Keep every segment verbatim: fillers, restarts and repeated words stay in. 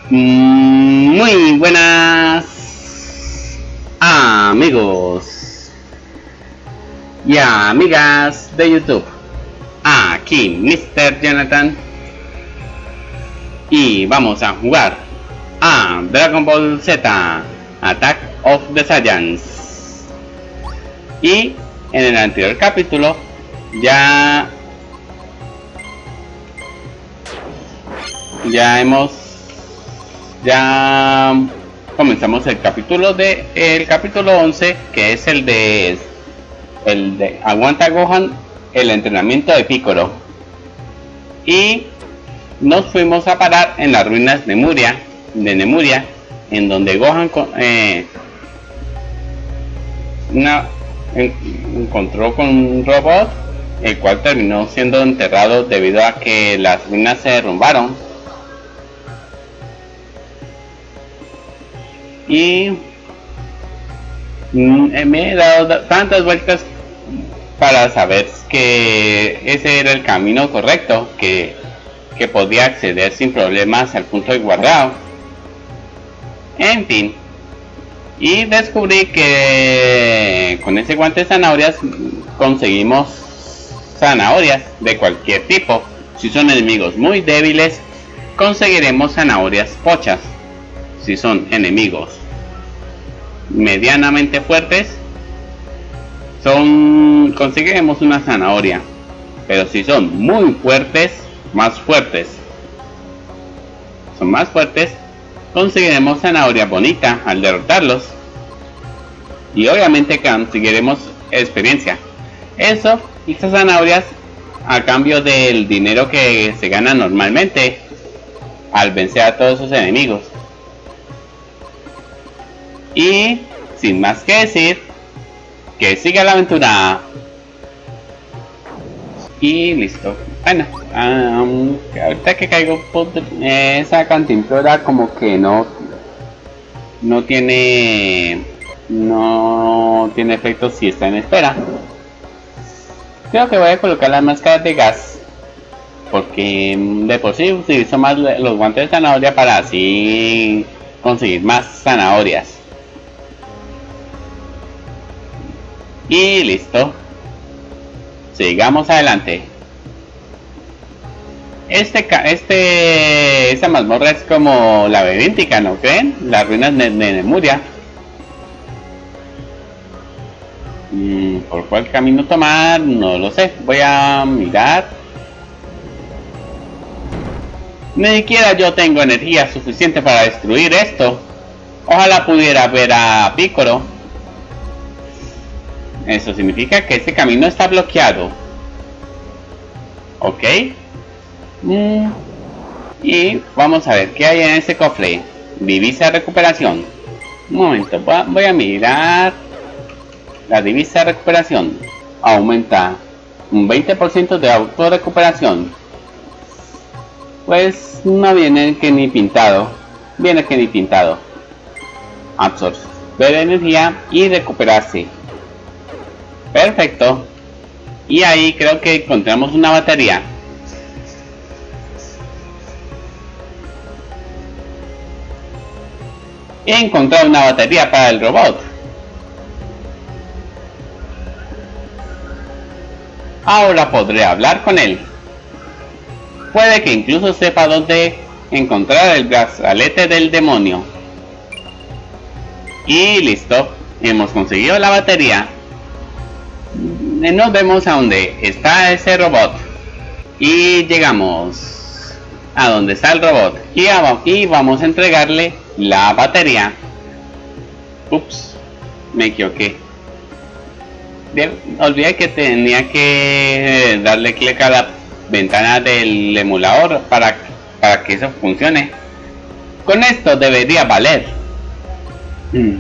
Muy buenas amigos y amigas de YouTube. Aquí mister Jonathan y vamos a jugar a Dragon Ball Z Attack of the Saiyans. Y en el anterior capítulo ya ya hemos ya comenzamos el capítulo de el capítulo once, que es el de el de Aguanta Gohan, el entrenamiento de Piccolo, y nos fuimos a parar en las ruinas de Nemuria, de Nemuria, en donde Gohan eh, una, en, encontró con un robot, el cual terminó siendo enterrado debido a que las ruinas se derrumbaron. Y me he dado tantas vueltas para saber que ese era el camino correcto, que, que podía acceder sin problemas al punto de guardado. En fin, y descubrí que con ese guante de zanahorias conseguimos zanahorias de cualquier tipo. Si son enemigos muy débiles, conseguiremos zanahorias pochas. Si son enemigos medianamente fuertes, son conseguiremos una zanahoria. Pero si son muy fuertes, más fuertes, son más fuertes, conseguiremos zanahoria bonita al derrotarlos. Y obviamente conseguiremos experiencia. Eso, y estas zanahorias a cambio del dinero que se gana normalmente al vencer a todos esos enemigos. Y sin más que decir, que siga la aventura. Y listo. Bueno, um, ahorita que caigo, esa cantimplora como que no no tiene no tiene efecto si está en espera. Creo que voy a colocar las máscaras de gas, porque de por sí utilizo más los guantes de zanahoria para así conseguir más zanahorias. Y listo. Sigamos adelante. Este, este, esta mazmorra es como laberíntica, ¿no creen? Las ruinas de, de Nemuria. Mm, ¿Por cuál camino tomar? No lo sé. Voy a mirar. Ni siquiera yo tengo energía suficiente para destruir esto. Ojalá pudiera ver a Piccolo. Eso significa que este camino está bloqueado. Ok. Mm. Y vamos a ver qué hay en ese cofre. Divisa de recuperación. Un momento, voy a mirar. La divisa de recuperación aumenta un veinte por ciento de auto recuperación. Pues no viene que ni pintado. Viene que ni pintado. Absorber energía y recuperarse. Perfecto. Y ahí creo que encontramos una batería. He encontrado una batería para el robot. Ahora podré hablar con él. Puede que incluso sepa dónde encontrar el brazalete del demonio. Y listo. Hemos conseguido la batería. Nos vemos a donde está ese robot y llegamos a donde está el robot y, a, y vamos a entregarle la batería. Ups, me equivoqué. Bien, olvidé que tenía que darle clic a la ventana del emulador para, para que eso funcione. Con esto debería valer. Hmm.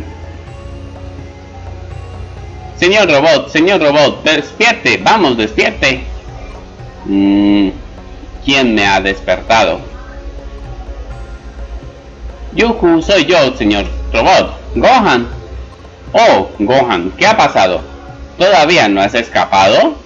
Señor robot, señor robot, despierte, vamos, despierte. Mm, ¿Quién me ha despertado? Yuku, soy yo, señor robot. Gohan. Oh, Gohan, ¿qué ha pasado? ¿Todavía no has escapado?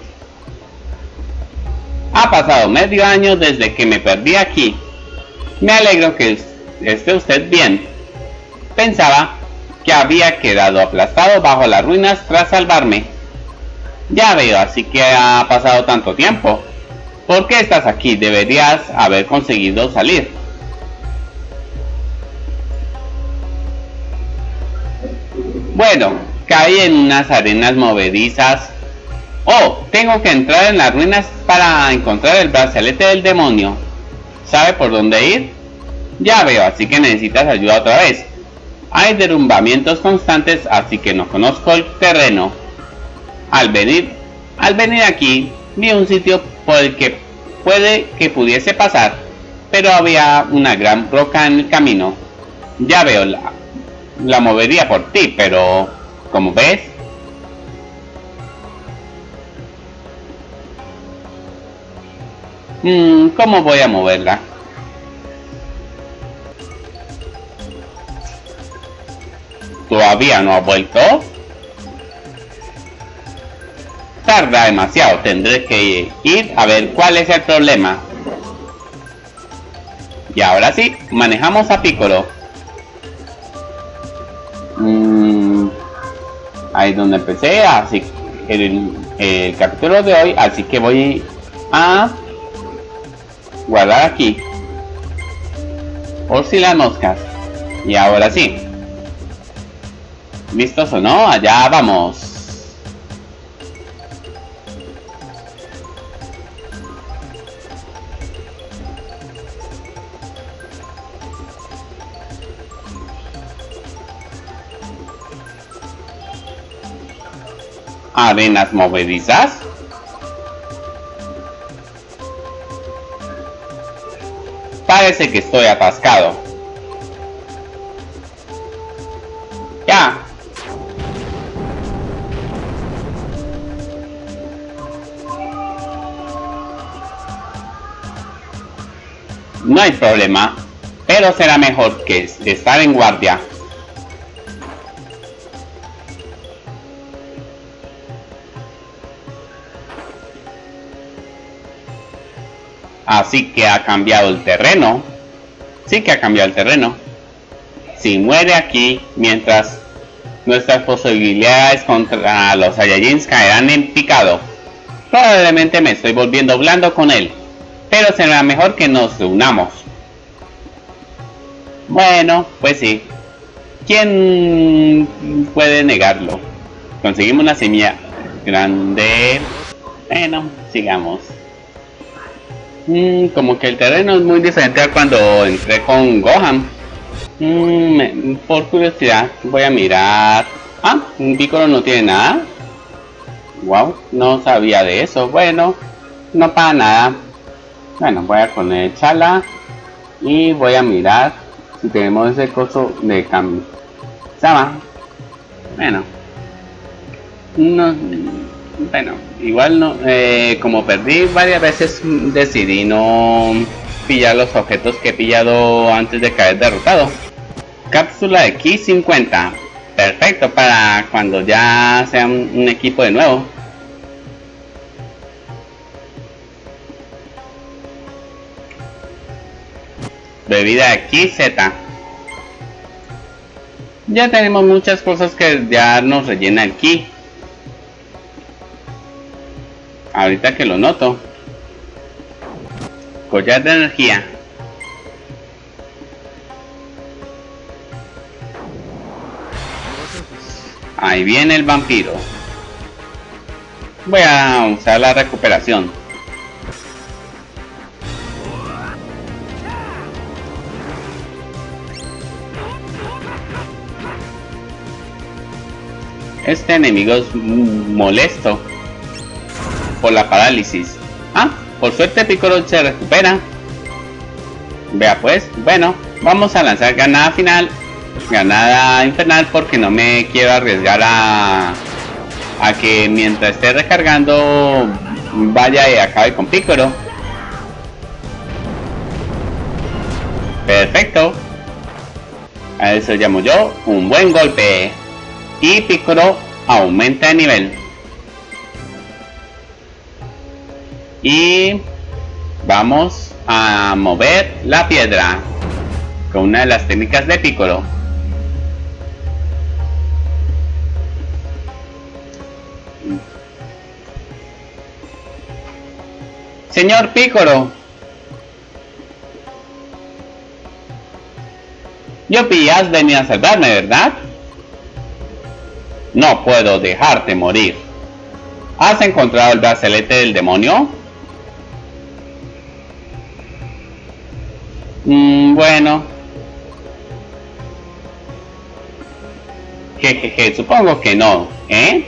Ha pasado medio año desde que me perdí aquí. Me alegro que esté usted bien. Pensaba que había quedado aplastado bajo las ruinas tras salvarme. Ya veo, así que ha pasado tanto tiempo. ¿Por qué estás aquí? Deberías haber conseguido salir. Bueno, caí en unas arenas movedizas. Oh, tengo que entrar en las ruinas para encontrar el brazalete del demonio. ¿Sabe por dónde ir? Ya veo, así que necesitas ayuda otra vez. Hay derrumbamientos constantes, así que no conozco el terreno. Al venir, al venir aquí, vi un sitio por el que puede que pudiese pasar, pero había una gran roca en el camino. Ya veo, la, la movería por ti, pero como ves, hmm, ¿cómo voy a moverla? ¿Todavía no ha vuelto? Tarda demasiado, tendré que ir a ver cuál es el problema. Y ahora sí, manejamos a Piccolo. Mm, ahí es donde empecé, así el, el capítulo de hoy, así que voy a guardar aquí. Por si las moscas. Y ahora sí. ¿Listos o no? Allá vamos. Arenas movedizas. Parece que estoy atascado. Ya. No hay problema, pero será mejor que estar en guardia. Así que ha cambiado el terreno. Sí que ha cambiado el terreno. Si muere aquí, mientras nuestras posibilidades contra los Saiyajins caerán en picado. Probablemente me estoy volviendo blando con él, pero será mejor que nos reunamos. Bueno, pues sí. ¿Quién puede negarlo? Conseguimos una semilla grande. Bueno, sigamos. Mm, como que el terreno es muy diferente a cuando entré con Gohan. Mm, me, por curiosidad voy a mirar. Ah, un Piccolo no tiene nada. Wow, no sabía de eso. Bueno, no pasa nada. Bueno, voy a poner Chala y voy a mirar si tenemos ese coso de cambio. ¿Sama? Bueno, no. Bueno, igual no, eh, como perdí varias veces, decidí no pillar los objetos que he pillado antes de caer derrotado. Cápsula de Ki cincuenta, perfecto para cuando ya sea un, un equipo de nuevo. Bebida de Ki Z. Ya tenemos muchas cosas que ya nos rellena el Ki. Ahorita que lo noto. Collar de energía. Ahí viene el vampiro. Voy a usar la recuperación. Este enemigo es molesto por la parálisis. Ah, por suerte Piccolo se recupera. Vea pues, bueno, vamos a lanzar granada final, granada infernal, porque no me quiero arriesgar a a que mientras esté recargando vaya y acabe con Piccolo. Perfecto, a eso llamo yo un buen golpe. Y Piccolo aumenta de nivel. Y vamos a mover la piedra. con una de las técnicas de Piccolo. Señor Piccolo, Yopi, has venido a salvarme, ¿verdad? No puedo dejarte morir. ¿Has encontrado el brazalete del demonio? Mm, bueno. Jejeje, supongo que no, ¿eh?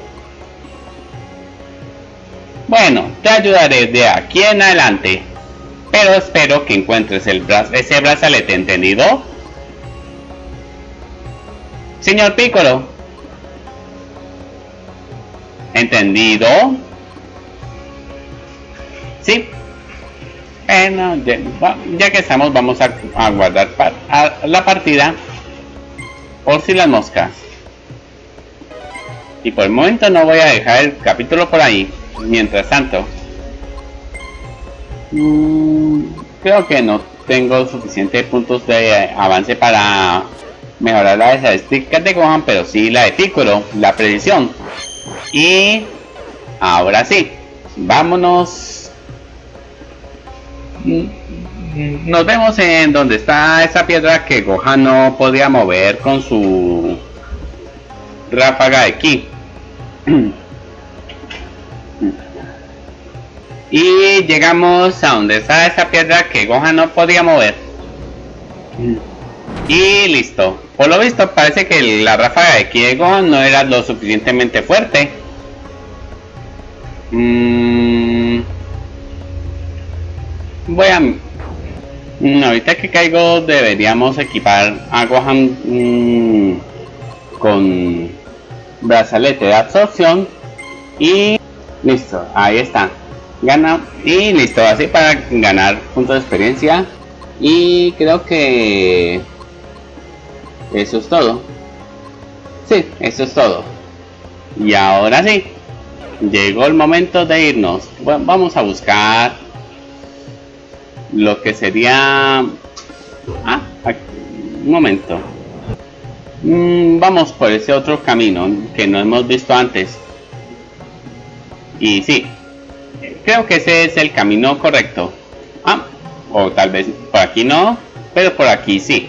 Bueno, te ayudaré de aquí en adelante. Pero espero que encuentres el bra ese brazalete, ¿entendido? Señor Piccolo. ¿Entendido? Sí. Bueno, ya, ya que estamos, vamos a, a guardar pa a la partida por si las moscas. Y por el momento no voy a dejar el capítulo por ahí. Mientras tanto, mmm, creo que no tengo suficientes puntos de avance para mejorar las estadísticas de Gohan, pero sí la de Piccolo, la precisión. Y ahora sí, vámonos. Nos vemos en donde está esa piedra que Gohan no podía mover con su ráfaga de ki. Y llegamos a donde está esa piedra que Gohan no podía mover. Y listo. Por lo visto parece que la ráfaga de ki de Gohan no era lo suficientemente fuerte. Mm. Voy a... Mm, ahorita que caigo deberíamos equipar a Gohan mm, con brazalete de absorción. Y listo, ahí está. Gana y listo, así para ganar puntos de experiencia. Y creo que eso es todo. Sí, eso es todo. Y ahora sí, llegó el momento de irnos. Bueno, vamos a buscar lo que sería... Ah, aquí, un momento. Mm, vamos por ese otro camino que no hemos visto antes. Y sí, creo que ese es el camino correcto. Ah, o tal vez por aquí no, pero por aquí sí.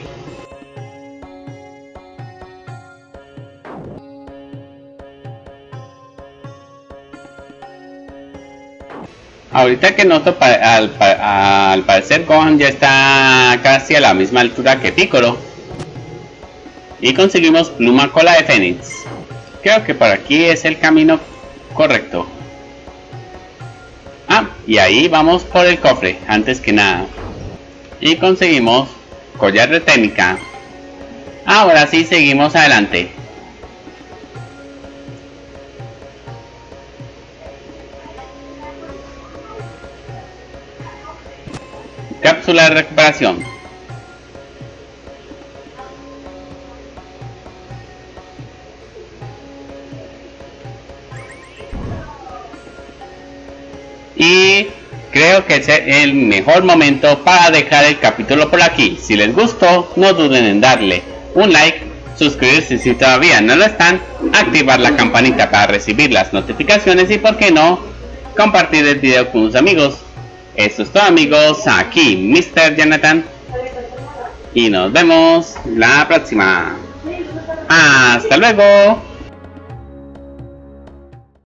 Ahorita que noto, al, al parecer Gohan ya está casi a la misma altura que Piccolo. Y conseguimos pluma cola de Fénix. Creo que por aquí es el camino correcto. Ah, y ahí vamos por el cofre, antes que nada. Y conseguimos collar de técnica. Ahora sí, seguimos adelante. Cápsula de recuperación. Y creo que es el mejor momento para dejar el capítulo por aquí. Si les gustó, no duden en darle un like, suscribirse si todavía no lo están, activar la campanita para recibir las notificaciones y, por qué no, compartir el video con sus amigos. Eso es todo, amigos, aquí mister Jonathan y nos vemos la próxima. Hasta luego.